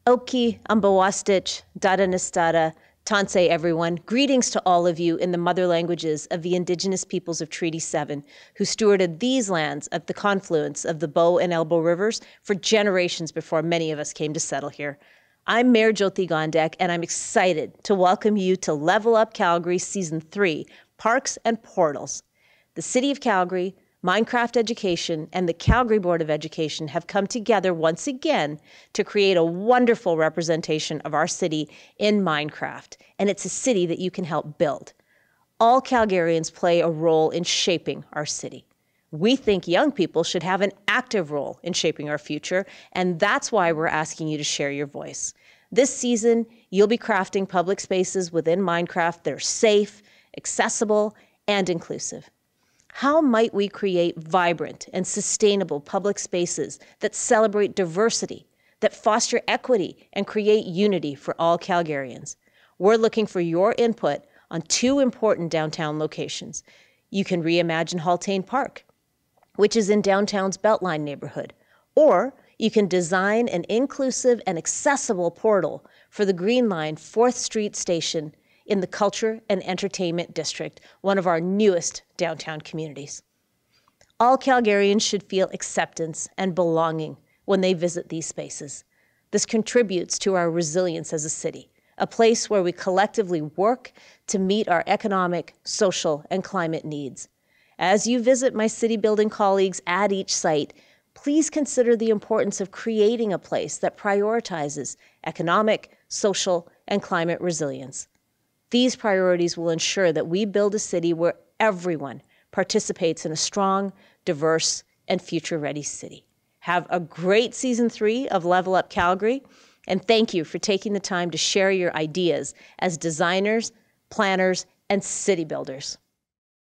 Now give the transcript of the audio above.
Oki, Ambawastich, Dada Nistada, Tansei, everyone. Greetings to all of you in the mother languages of the Indigenous peoples of Treaty 7, who stewarded these lands at the confluence of the Bow and Elbow rivers for generations before many of us came to settle here. I'm Mayor Jyoti Gondek, and I'm excited to welcome you to Level Up Calgary Season 3, Parks and Portals. The City of Calgary, Minecraft Education, and the Calgary Board of Education have come together once again to create a wonderful representation of our city in Minecraft, and it's a city that you can help build. All Calgarians play a role in shaping our city. We think young people should have an active role in shaping our future, and that's why we're asking you to share your voice. This season, you'll be crafting public spaces within Minecraft that are safe, accessible, and inclusive. How might we create vibrant and sustainable public spaces that celebrate diversity, that foster equity, and create unity for all Calgarians? We're looking for your input on two important downtown locations. You can reimagine Haltane Park, which is in downtown's Beltline neighborhood, or you can design an inclusive and accessible portal for the Green Line 4th Street station in the Culture and Entertainment District, one of our newest downtown communities. All Calgarians should feel acceptance and belonging when they visit these spaces. This contributes to our resilience as a city, a place where we collectively work to meet our economic, social, and climate needs. As you visit my city building colleagues at each site, please consider the importance of creating a place that prioritizes economic, social, and climate resilience. These priorities will ensure that we build a city where everyone participates in a strong, diverse, and future-ready city. Have a great Season 3 of Level Up Calgary, and thank you for taking the time to share your ideas as designers, planners, and city builders.